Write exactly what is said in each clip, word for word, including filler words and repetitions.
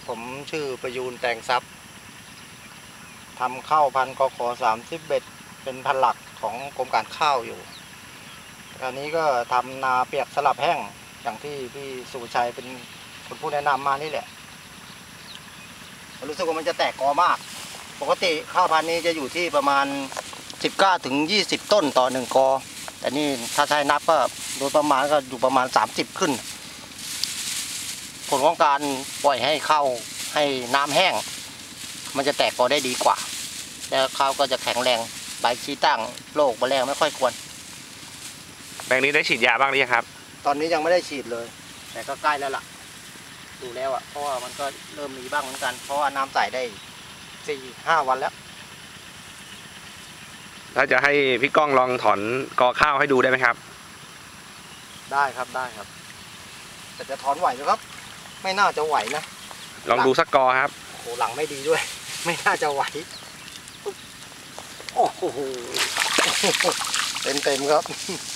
ผมชื่อประยูนแต่งทรัพย์ทำข้าวพันธุ์กขสามสิบเอ็ดเป็นพันธุ์หลักของกรมการข้าวอยู่อันนี้ก็ทำนาเปียกสลับแห้งอย่างที่พี่สุชัยเป็นคนผู้แนะนำมานี่แหละรู้สึกว่ามันจะแตกกอมากปกติข้าวพันธุ์นี้จะอยู่ที่ประมาณสิบเก้าถึงยี่สิบต้นต่อหนึ่งกอแต่นี่ถ้าใช้นับก็โดยประมาณก็อยู่ประมาณสามสิบขึ้นผลของการปล่อยให้ข้าวให้น้ำแห้งมันจะแตกกอได้ดีกว่าแล้วข้าวก็จะแข็งแรงใบชี้ตั้งโรคแมลงไม่ค่อยควรแปลงนี้ได้ฉีดยาบ้างหรือยังครับตอนนี้ยังไม่ได้ฉีดเลยแต่ก็ใกล้แล้วล่ะดูแล้วอ่ะเพราะว่ามันก็เริ่มมีบ้างเหมือนกันเพราะว่าน้ำใส่ได้สี่ห้าวันแล้วถ้าจะให้พี่ก้องลองถอนกอข้าวให้ดูได้ไหมครับได้ครับได้ครับแต่จะถอนไหวหรือครับไม่น่าจะไหวนะลองดูสักกอครับโอ้โหหลังไม่ดีด้วยไม่น่าจะไหวโอ้โหเต็มเต็มครับ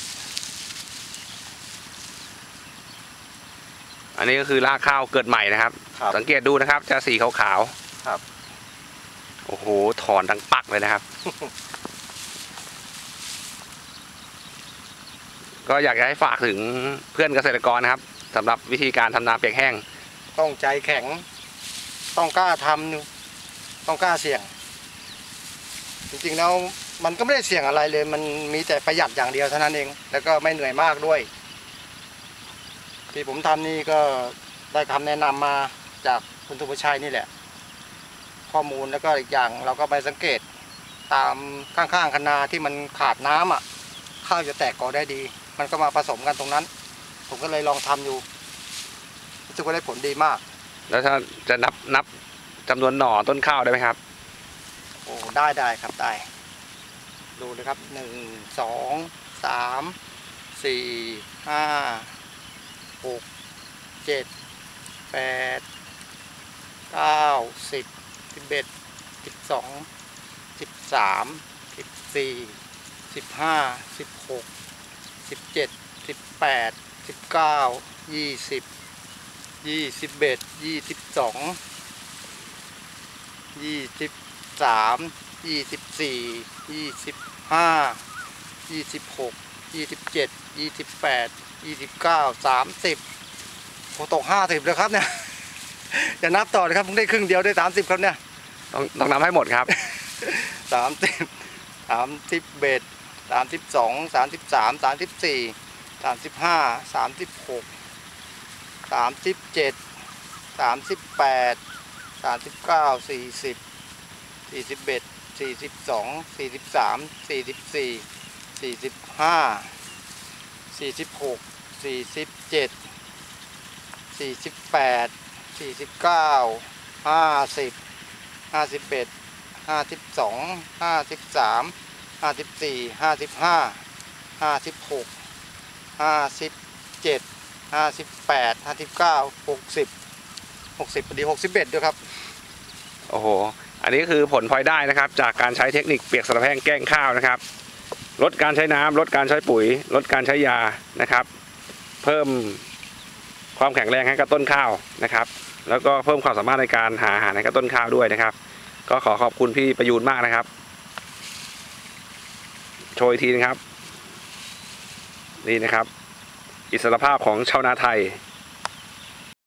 อันนี้ก็คือรากข้าวเกิดใหม่นะครับสังเกตดูนะครับจะสีขาวๆครับโอ้โหถอนดังปักเลยนะครับ ก็อยากจะให้ฝากถึงเพื่อนเกษตรกรนะครับสำหรับวิธีการทำนาเปียกแห้งต้องใจแข็งต้องกล้าทำต้องกล้าเสี่ยงจริงๆแล้วมันก็ไม่ได้เสี่ยงอะไรเลยมันมีแต่ประหยัดอย่างเดียวเท่านั้นเองแล้วก็ไม่เหนื่อยมากด้วยที่ผมทำนี่ก็ได้คำแนะนำมาจากคุณสุภชัยนี่แหละข้อมูลแล้วก็อีกอย่างเราก็ไปสังเกตตามข้างๆคะนาที่มันขาดน้ำอ่ะข้าวจะแตกกอได้ดีมันก็มาผสมกันตรงนั้นผมก็เลยลองทำอยู่รู้สึกว่าได้ผลดีมากแล้วถ้าจะนับนับจำนวนหน่อต้นข้าวได้ไหมครับโอ้ได้ได้ครับได้ดูเลยครับหนึ่งสองสามสี่ห้าหกเจ็ดแปดเก้าสิบสิบเอ็ดสิบสองสิบสามสิบสี่สิบห้าสิบหกสิบเจ็ดสิบแปดสิบเก้ายี่สิบยี่สิบเอ็ดยี่สิบสองยี่สิบสามยี่สิบสี่ยี่สิบห้ายี่สิบหกยี่สิบเจ็ดยี่สิบแปดยี่สิบเก้าสามสิบโอ้ตกห้าสิบเลยครับเนี่ยจะนับต่อเลยครับเพิ่งได้ครึ่งเดียวได้สามสิบครับเนี่ยต้องต้องนับให้หมดครับสามสิบสามสิบเอ็ดสามสิบสองสามสิบสามสามสิบสี่สามสิบห้าสามสิบหกสามสิบเจ็ดสามสิบแปดสามสิบเก้าสี่สิบสี่สิบเอ็ดสี่สิบสองสี่สิบสามสี่สิบสี่สี่สิบห้าสี่สิบหกสี่สิบเจ็ดสี่สิบแปดสี่สิบเก้าห้าสิบห้าสิบเอ็ดห้าสิบสองห้าสิบสามห้าสิบสี่ห้าสิบห้าห้าสิบหกห้าสิบเจ็ดห้าสิบแปดห้าสิบเก้าหกสิบหกสิบพอดีหกสิบเอ็ดด้วยครับโอ้โหอันนี้คือผลพลอยได้นะครับจากการใช้เทคนิคเปียกสลับแห้งแกล้งข้าวนะครับลดการใช้น้ำลดการใช้ปุ๋ยลดการใช้ยานะครับเพิ่มความแข็งแรงให้กับต้นข้าวนะครับแล้วก็เพิ่มความสามารถในการหาอาหารให้กับต้นข้าวด้วยนะครับก็ขอขอบคุณพี่ประยูนมากนะครับโชว์อีกทีนะครับนี่นะครับอิสรภาพของชาวนาไทย